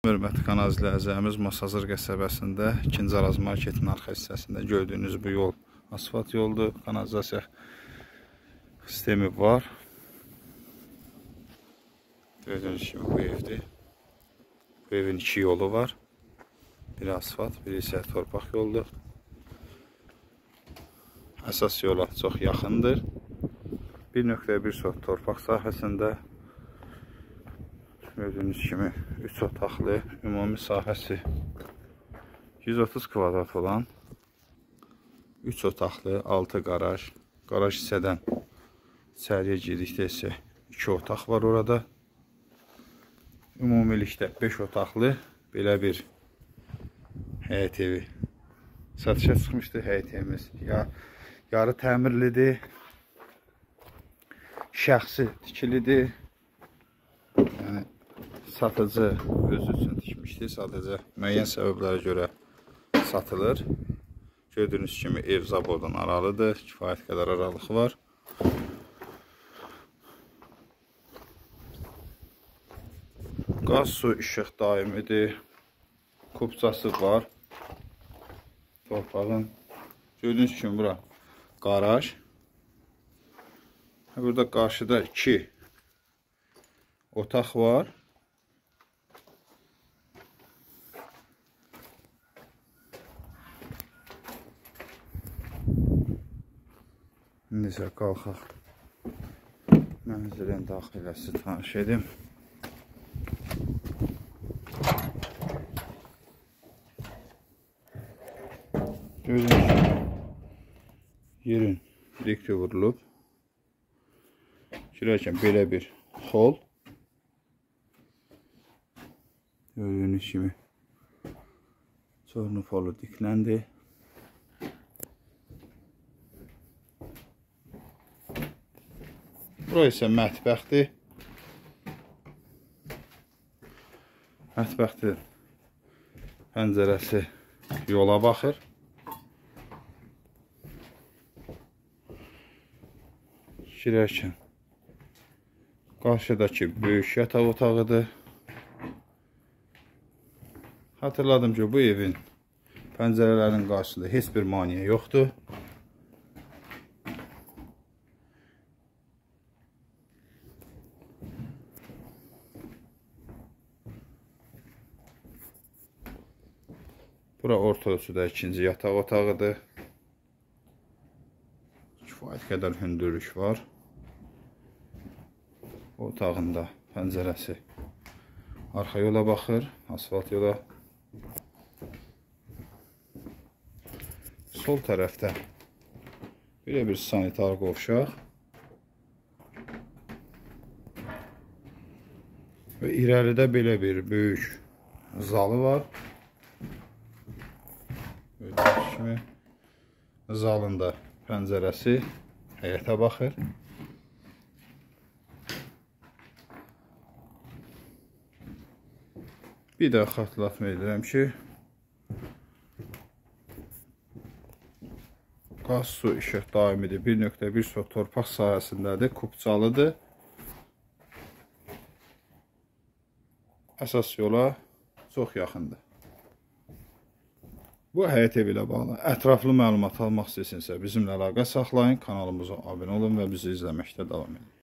Hörmətli kanal izləyicilərimiz, Masazır qəsəbəsində 2-ci Araz marketin arxa hissəsində gördüyünüz bu yol asfalt yoldur. Kanalizasiya sistemi var. Gördüyünüz kimi bu evdir. Bu evin 2 yolu var. Biri asfalt, biri isə torpaq yoldur. Əsas yola çox yaxındır. 1.1 sot torpaq sahəsində. Gördüyünüz kimi 3 otaqlı, ümumi sahəsi 130 kvadrat olan 3 otaqlı, 6 qaraj. Qaraj hissədən içəriyə girdikdə isə 2 otaq var orada. Ümumilikdə 5 otaqlı belə bir həyət evi satışa çıxmışdı. Həyət evimiz yarı təmirlidir, şəxsi tikilidir. Yəni satıcı özü üçün tikmişdir. Sadəcə müəyyən səbəblərə görə satılır. Gördüyünüz kimi ev zabordan aralıdır. Kifayət qədər aralıq var. Qaz, su, işıq daimidir. Kupçası var. Torpağın. Gördüyünüz kimi bura qaraj. Burada qarşıda 2 otaq var. İndi isə qalxaq mənzilin daxiləsi tanış edim. Gördüyünüz kimi yerin dikti vurulub. Girərkən belə bir hol. Gördüyünüz kimi çornu polu dikləndi. Bura isə mətbəxdir. Mətbəxdir pəncərəsi yola baxır. Girərkən qarşıdakı böyük yataq otağıdır. Hatırladım ki, bu evin pəncərələrinin qarşısında heç bir maneə yoxdur. Bura orta ölçüdə 2-ci yataq otağıdır. Kifayət qədər hündürlük var. Otağında pəncərəsi arxa yola baxır, asfalt yola. Sol tərəfdə belə bir sanitar qovşaq və irəlidə belə bir böyük zalı var. Gördüyünüz kimi zalında pəncərəsi həyətə baxır. Bir də xatırlatma edirəm ki, qaz, su, işıq daimidir. 1.1 sot torpaq sahəsindədir, kupçalıdır. Əsas yola çox yaxındır. Bu həyət evi ilə bağlı ətraflı məlumat almaq istəyirsinizsə bizimlə əlaqə saxlayın, kanalımıza abunə olun və bizi izləməkdə davam edin.